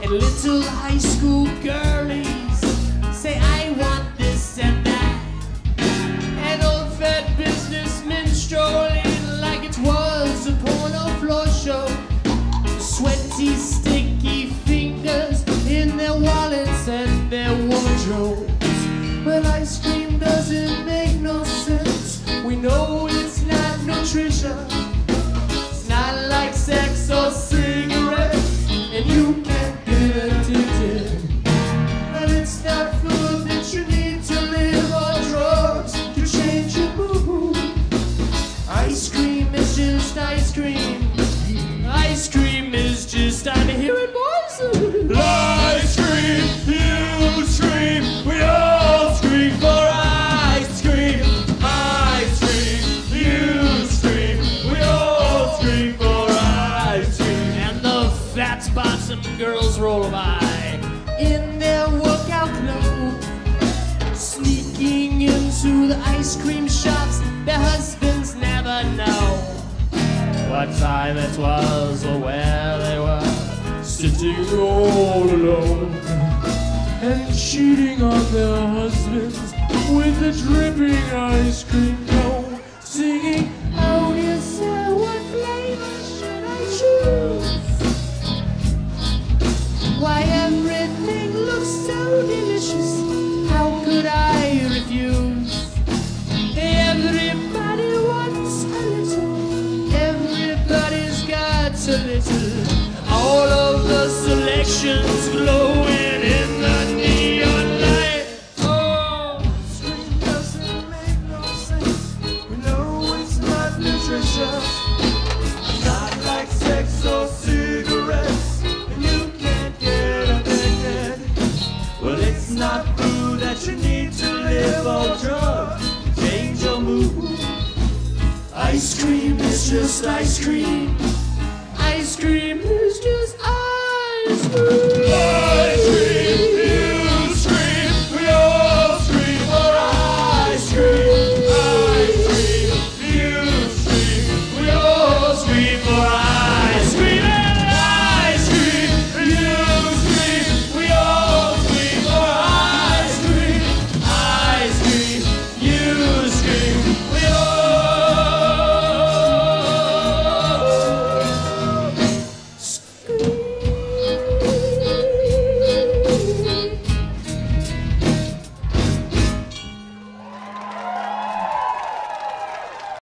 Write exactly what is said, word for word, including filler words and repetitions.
Little high school girlies say I want this and that, and old fat businessmen strolling like it was a porno floor show. Sweaty, sticky fingers in their wallets and their wardrobes. But ice cream doesn't make no sense. We know it's not nutrition. It's not like sex or cigarettes, and you can't get addicted. And it's not food that you need to live, or drugs to change your mood. Ice cream is just ice cream. Ice cream is just, I'm hearing voices. Ice cream, you scream, we all scream for ice cream. Ice cream, you scream, we all scream for ice cream. And the fat bottom girls roll by in their workout clothes, sneaking into the ice cream shops. Their husbands never know what time it was or where they were, sitting all alone and cheating on their husbands with a dripping ice cream cone, singing, oh dear sir, what flavor should I choose? Why everything looks so delicious, how could I refuse? Everybody wants a little, everybody's got a little. All of the selections glowing in the neon light. Oh, ice cream doesn't make no sense. We know it's not nutritious. Not like sex or cigarettes, and you can't get addicted. Well, it's not food that you need to live, or drugs to change your mood. Ice cream is just ice cream. Ice cream is just ice cream.